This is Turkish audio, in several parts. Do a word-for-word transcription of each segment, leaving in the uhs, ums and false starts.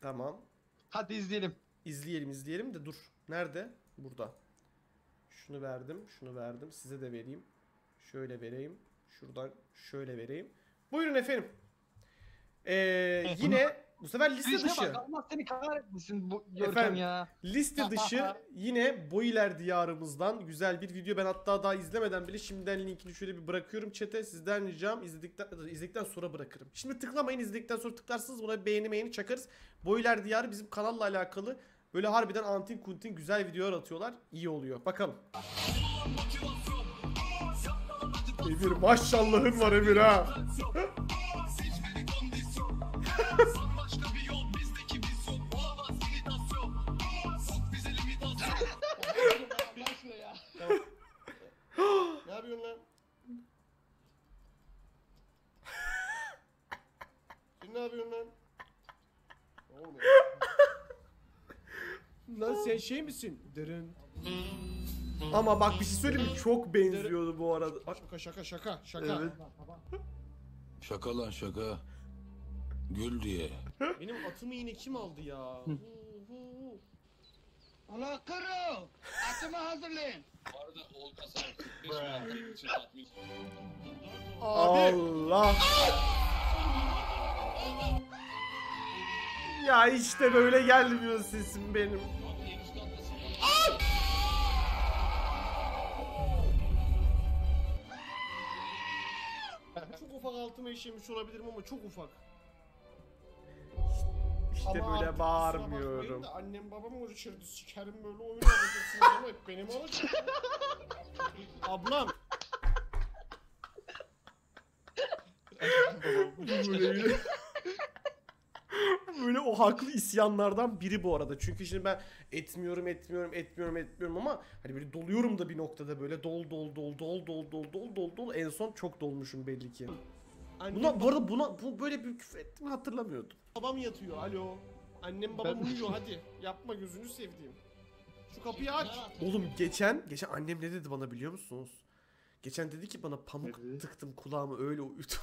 Tamam. Hadi izleyelim. İzleyelim izleyelim de dur. Nerede? Burada. Şunu verdim, şunu verdim. Size de vereyim. Şöyle vereyim. Şuradan şöyle vereyim. Buyurun efendim. Ee, yine bu sefer liste Girişine dışı. bak, Allah seni kahretmesin bu Görkem Efendim, ya. liste dışı yine Boiler diyarımızdan güzel bir video. Ben hatta daha izlemeden bile şimdiden linkini şöyle bir bırakıyorum chat'e. Sizden ricam izledikten, izledikten sonra bırakırım. Şimdi tıklamayın, izledikten sonra tıklarsınız, buna beğeni beğeni çakarız. Boiler diyarı bizim kanalla alakalı böyle harbiden antin kuntin güzel videolar atıyorlar. İyi oluyor. Bakalım. Emir maşallahın var Emir ha. Ne yapıyorsun lan? Sen ne yapıyorsun lan? Olmuyor. Lan sen şey misin? Dırın. Ama bak bir şey söyleyeyim mi? Çok benziyordu bu arada. Şaka şaka şaka şaka. Evet. Şaka lan şaka. Gül diye. Benim atımı yine kim aldı ya? Ulan kırıl! Atımı hazırlayın. Bu arada Olga sen kırk beş bin için tatmin. Allah. Ya işte böyle gelmiyor sesim benim. Çok ufak altıma işemiş olabilirim ama çok ufak. İşte ama böyle bağırmıyorum. Annem babam uğraşırdı, sikerim böyle oyun alacaksınız ama hep benim olacak. Ablam. böyle, böyle o haklı isyanlardan biri bu arada. Çünkü şimdi ben etmiyorum, etmiyorum, etmiyorum, etmiyorum ama hani böyle doluyorum da bir noktada böyle dol dol dol dol dol dol dol dol dol en son çok dolmuşum belli ki. Buna, bu arada buna bu böyle bir küfür ettiğimi hatırlamıyordum. Babam yatıyor, alo. Annem babam ben... uyuyor, hadi. Yapma, gözünü sevdiğim. Şu kapıyı aç. Oğlum geçen, geçen annem ne dedi bana biliyor musunuz? Geçen dedi ki bana pamuk evet. tıktım kulağımı öyle uyudum.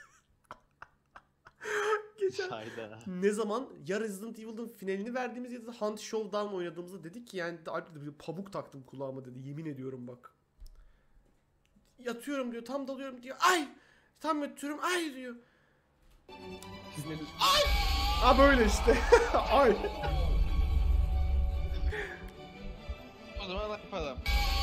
Geçen Hayda. Ne zaman ya Resident Evil'ın finalini verdiğimiz ya da Hunt Showdown oynadığımızda dedi ki yani dedi, pamuk taktım kulağıma dedi, yemin ediyorum bak. Yatıyorum diyor, tam dalıyorum diyor, ay! Tam yatıyorum, ay diyor. Ay! Ha böyle işte. Ay. O zaman yapalım.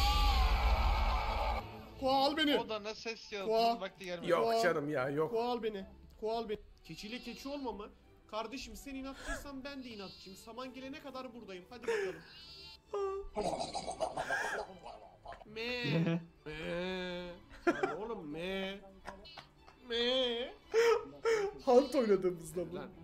Koal beni. Odana ses yalıtım vakti gelmedi. Yok Koal. Canım ya yok. Koal beni. Koal beni. Keçiyle keçi olma mı? Kardeşim sen inatçıysan ben de inatçıyım. Saman gelene kadar buradayım. Hadi bakalım. Me. Me. Hadi oğlum me. Me. Hunt oynadığımızda mı? Lan.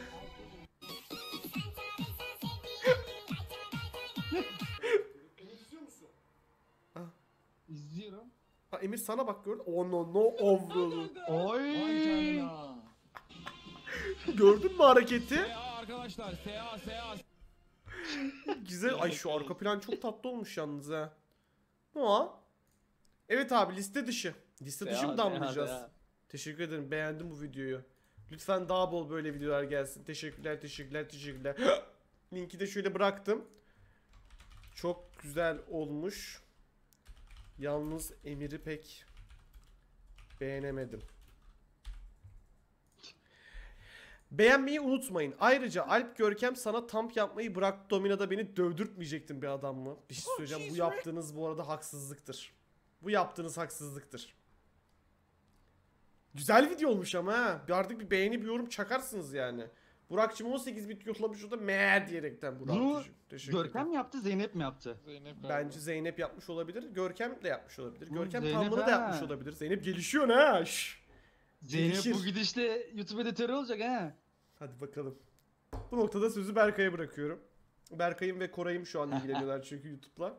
İzliyor musun? Ha. İzliyorum. Ha Emir sana bak gördün. Ono no ovru. Oy. Gördün mü hareketi? S A arkadaşlar, S A S A. Güzel. Ay şu arka plan çok tatlı olmuş yalnız ha. O. Evet abi liste dışı. Liste dışı mı damlayacağız? Teşekkür ederim. Beğendim bu videoyu. Lütfen daha bol böyle videolar gelsin. Teşekkürler, teşekkürler, teşekkürler. Linki de şöyle bıraktım. Çok güzel olmuş. Yalnız Emir'i pek beğenemedim. Beğenmeyi unutmayın. Ayrıca Alp Görkem sana tamp yapmayı bırak. Dominada beni dövdürtmeyecektin bir adam mı? Bir şey söyleyeceğim. Bu yaptığınız bu arada haksızlıktır. Bu yaptığınız haksızlıktır. Güzel video olmuş ama ha. Artık bir beğeni bir yorum çakarsınız yani. Burak'cığım on sekiz bit yollamış o da me diyerekten Burak. Bunu Görkem mi yaptı, Zeynep mi yaptı? Zeynep Bence Zeynep yapmış olabilir. Görkem de yapmış olabilir. Hı, Görkem Zeynep tamını da yapmış olabilir. Zeynep gelişiyor ha. Şş. Zeynep Gelişir. bu gidişte YouTube editörü olacak ha. Hadi bakalım. Bu noktada sözü Berkay'a bırakıyorum. Berkay'ım ve Koray'ım şu an ilgileniyorlar çünkü YouTube'la.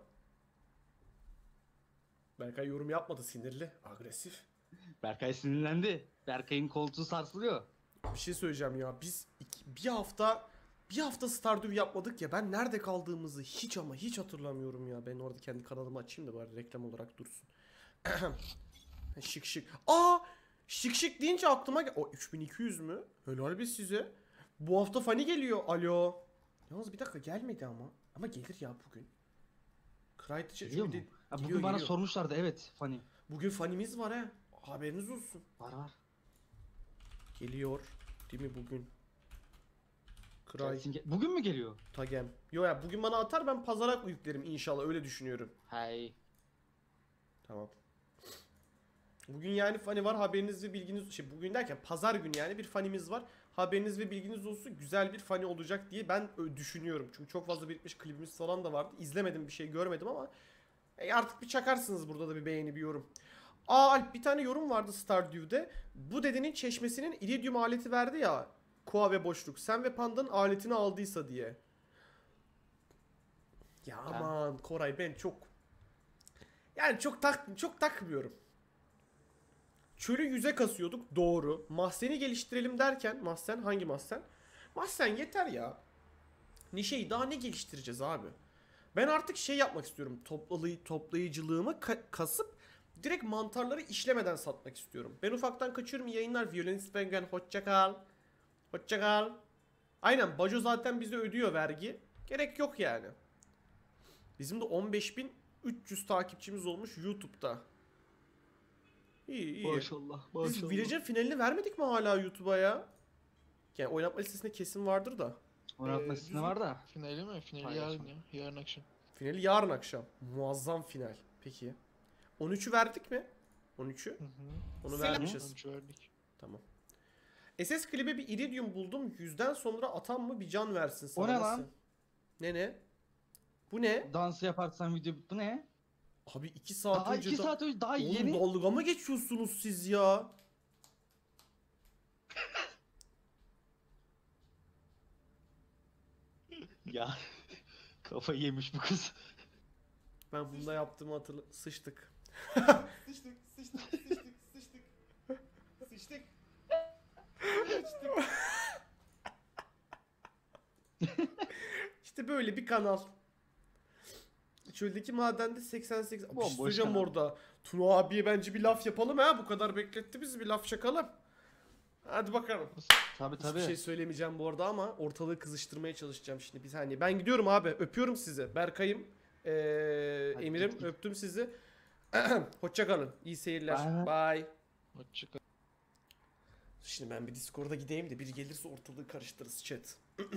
Berkay yorum yapmadı, sinirli, agresif. Berkay sinirlendi. Berkay'ın koltuğu sarsılıyor. Bir şey söyleyeceğim ya. Biz iki, bir hafta bir hafta Stardew yapmadık ya. Ben nerede kaldığımızı hiç ama hiç hatırlamıyorum ya. Ben orada kendi kanalımı açayım da bari reklam olarak dursun. Şık şık. Aa! Şık şık deyince aklıma gel. O üç bin iki yüz mü? Helal be size. Bu hafta Fanny geliyor. Alo. Yalnız bir dakika gelmedi ama. Ama gelir ya bugün. Kraliçe Geliyor mu? çünkü de- Ha, bugün geliyor, bana geliyor. sormuşlardı evet Fanny. Bugün Fanny'miz var ha. Haberiniz olsun. Var var. Geliyor. Değil mi bugün? Kray Gelsin gel- Bugün mü geliyor? Tagem. Yo ya bugün bana atar ben pazara yüklerim inşallah öyle düşünüyorum. Hey. Tamam. Bugün yani Fanny var haberiniz ve bilginiz şey bugün derken pazar günü yani bir Fanny'miz var. Haberiniz ve bilginiz olsun güzel bir Fanny olacak diye ben ö- düşünüyorum. Çünkü çok fazla birikmiş klibimiz falan da vardı. İzlemedim bir şey görmedim ama e, artık bir çakarsınız burada da bir beğeni bir yorum. Aa Alp bir tane yorum vardı Stardew'de. Bu dedenin çeşmesinin iridium aleti verdi ya. Koa ve boşluk. Sen ve Panda'nın aletini aldıysa diye. Ya aman Koray ben çok yani çok tak çok takmıyorum. Çölü yüze kasıyorduk doğru. Mahzeni geliştirelim derken mahzen hangi mahzen? Mahzen yeter ya. Nişeyi daha ne geliştireceğiz abi? Ben artık şey yapmak istiyorum. Toplayı, toplayıcılığımı ka- kasıp direkt mantarları işlemeden satmak istiyorum. Ben ufaktan kaçıyorum yayınlar. Violinist Penguin hoşça kal. Hoşça kal. Aynen Bajo zaten bize ödüyor vergi. Gerek yok yani. Bizim de on beş bin üç yüz takipçimiz olmuş YouTube'da. İyi iyi. Maşallah Biz maşallah. Village'in finalini vermedik mi hala YouTube'a ya? Yani oynatma listesinde kesin vardır da. Oynatma Ee, listesinde var da. Finali mi? Finali Paylaşma. yarın ya. Yarın akşam. Finali yarın akşam. Muazzam final. Peki. on üçü verdik mi? on üçü. Hı hı. Onu Selam. vermişiz. Sonuç verdik. Tamam. S S klibe bir iridium buldum. Yüzden sonra atan mı bir can versin sana. O ne nasıl? lan? Ne ne? Bu ne? Dansı yaparsan video bu ne? Abi iki saat Daha önce iki da- saat önce daha Oğlum yeni. dalga mı geçiyorsunuz siz ya? Ya kafayı yemiş bu kız. Ben bunda yaptığımı hatırla... Sıçtık. sıçtık, sıçtık, sıçtık, sıçtık. Sıçtık. Sıçtık. İşte böyle bir kanal. Çöldeki madende seksen sekiz... Bir şey Bomboş söyleyeceğim kanal. orada. Tuna abiye bence bir laf yapalım ha. Bu kadar bekletti bizi bir laf çakalım. Hadi bakalım. Tabi Hiçbir tabi. şey söylemeyeceğim bu arada ama ortalığı kızıştırmaya çalışacağım şimdi bir saniye. Ben gidiyorum abi. Öpüyorum sizi. Berkay'ım, ee, Hadi Emir'im git, git. öptüm sizi. Hoşça kalın. İyi seyirler. Bye. Bye. Hoşçakal. Şimdi ben bir Discord'a gideyim de biri gelirse ortalığı karıştırırız chat.